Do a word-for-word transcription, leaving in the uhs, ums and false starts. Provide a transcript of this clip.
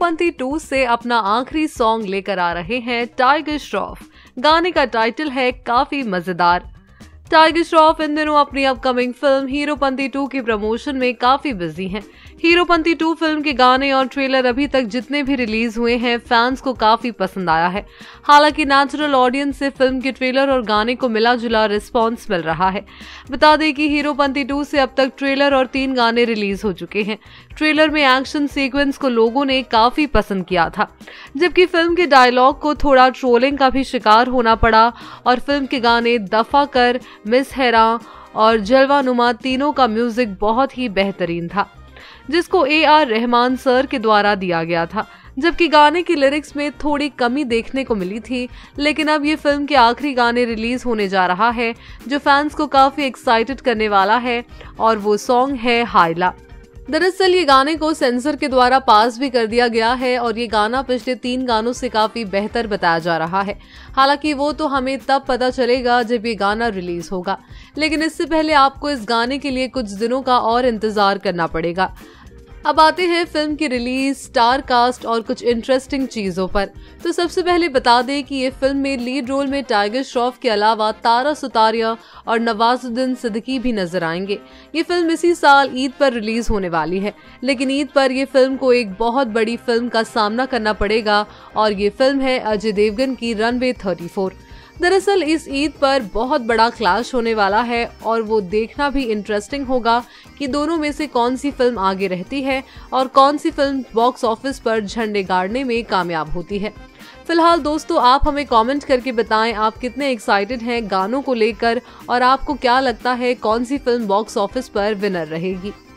Heropanti to से अपना आखिरी सॉन्ग लेकर आ रहे हैं टाइगर श्रॉफ। गाने का टाइटल है काफी मजेदार। टाइगर श्रॉफ इन दिनों अपनी अपकमिंग फिल्म हीरोपंती टू की प्रमोशन में काफी बिजी हैं। हीरोपंती टू फिल्म के गाने और ट्रेलर अभी तक जितने भी रिलीज हुए हैं फैंस को काफी पसंद आया है। हालांकि नेचुरल ऑडियंस से फिल्म के ट्रेलर और गाने को मिला जुला रिस्पॉन्स मिल रहा है। बता दें कि हीरोपंती टू से अब तक ट्रेलर और तीन गाने रिलीज हो चुके हैं। ट्रेलर में एक्शन सीक्वेंस को लोगों ने काफी पसंद किया था, जबकि फिल्म के डायलॉग को थोड़ा ट्रोलिंग का भी शिकार होना पड़ा और फिल्म के गाने दफा कर, मिस हेरा और जलवा नुमा तीनों का म्यूजिक बहुत ही बेहतरीन था, जिसको ए आर रहमान सर के द्वारा दिया गया था। जबकि गाने की लिरिक्स में थोड़ी कमी देखने को मिली थी, लेकिन अब ये फिल्म के आखिरी गाने रिलीज होने जा रहा है जो फैंस को काफी एक्साइटेड करने वाला है, और वो सॉन्ग है हाइला। दरअसल ये गाने को सेंसर के द्वारा पास भी कर दिया गया है और ये गाना पिछले तीन गानों से काफी बेहतर बताया जा रहा है। हालांकि वो तो हमें तब पता चलेगा जब ये गाना रिलीज होगा, लेकिन इससे पहले आपको इस गाने के लिए कुछ दिनों का और इंतजार करना पड़ेगा। अब आते हैं फिल्म की रिलीज, स्टार कास्ट और कुछ इंटरेस्टिंग चीजों पर। तो सबसे पहले बता दें कि ये फिल्म में लीड रोल में टाइगर श्रॉफ के अलावा तारा सुतारिया और नवाजुद्दीन सिद्दीकी भी नजर आएंगे। ये फिल्म इसी साल ईद पर रिलीज होने वाली है, लेकिन ईद पर ये फिल्म को एक बहुत बड़ी फिल्म का सामना करना पड़ेगा और ये फिल्म है अजय देवगन की रनवे थर्टी फोर। दरअसल इस ईद पर बहुत बड़ा क्लैश होने वाला है और वो देखना भी इंटरेस्टिंग होगा कि दोनों में से कौन सी फिल्म आगे रहती है और कौन सी फिल्म बॉक्स ऑफिस पर झंडे गाड़ने में कामयाब होती है। फिलहाल दोस्तों, आप हमें कमेंट करके बताएं आप कितने एक्साइटेड हैं गानों को लेकर और आपको क्या लगता है कौन सी फिल्म बॉक्स ऑफिस पर विनर रहेगी।